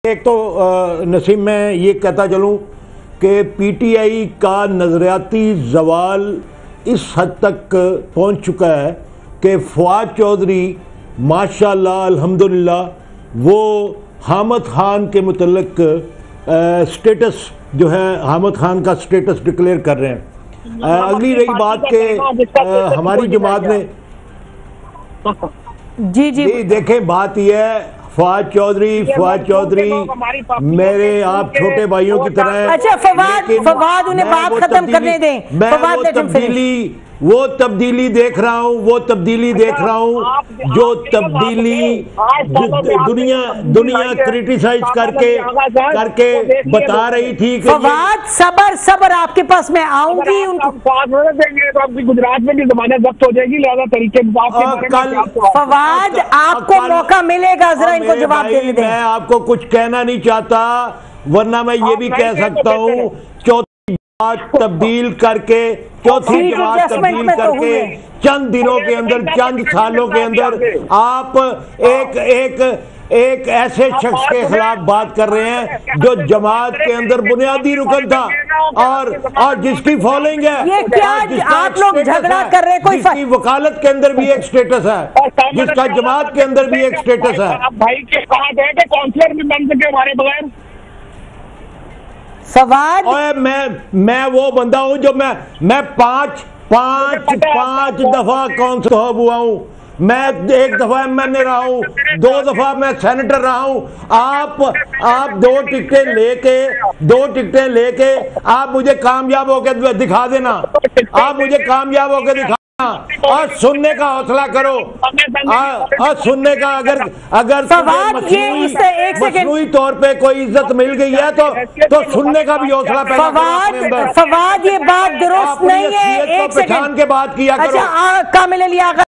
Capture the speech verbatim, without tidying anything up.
एक तो नसीम मैं ये कहता चलूँ कि पीटीआई का नज़रियाती जवाल इस हद तक पहुँच चुका है कि फवाद चौधरी माशाल्लाह अल्हम्दुलिल्लाह वो हामिद खान के मुतल्लिक स्टेटस जो है हामिद खान का स्टेटस डिक्लेयर कर रहे हैं। आ, अगली रही बात के हमारी जमात ने जी जी, जी देखें बात यह है फवाद चौधरी फवाद चौधरी मेरे आप छोटे भाइयों की तरह। अच्छा फवाद फवाद उन्हें बात खत्म करने दें। मैं वो तब्दीली वो तब्दीली देख रहा हूँ वो तब्दीली देख रहा हूँ जो तब्दीली दुनिया दुनिया क्रिटिसाइज करके करके बता रही थी कि फवाद सबर सबर आपके पास मैं आऊंगी उनको देंगे तो आपकी गुजरात में भी जमानत जब्त हो जाएगी, लिहाजा तरीके कल फवाद आपको मौका मिलेगा, जरा इनको जवाब देने दें। मैं आपको कुछ कहना नहीं चाहता वरना मैं ये भी कह सकता हूँ चौथी बात तब्दील करके चौथी जमात तब्दील करके चंद दिनों के अंदर चंद सालों के अंदर आप एक एक एक ऐसे शख्स के खिलाफ बात कर रहे हैं जो जमात के अंदर बुनियादी रुकन था और और जिसकी फॉलोइंग है। ये क्या आप लोग झगड़ा कर रहे हैं? कोई जिसकी वकालत के अंदर भी एक स्टेटस है, जिसका जमात के अंदर भी एक स्टेटस है। भाई के कहा गया कि काउंसलर भी बन सके हमारे बगैर। फवाद ओए मैं मैं वो बंदा हूं जो मैं मैं पांच पांच पांच दफा काउंसलर हुआ हूं, मैं एक दफा एम एन ए रहा हूं, दो दफा मैं सेनेटर रहा हूं। आप आप दो टिकटें लेके दो टिकटें लेके आप मुझे कामयाब होकर दिखा देना, आप मुझे कामयाब होकर दिखा और सुनने का हौसला करो और सुनने का अगर अगर मसनूई तौर पे कोई इज्जत मिल गई है तो तो सुनने का भी हौसला पैदा करो। फवाद ये बात दुरुस्त नहीं है, एक पहचान के बात किया करो। अच्छा कामिल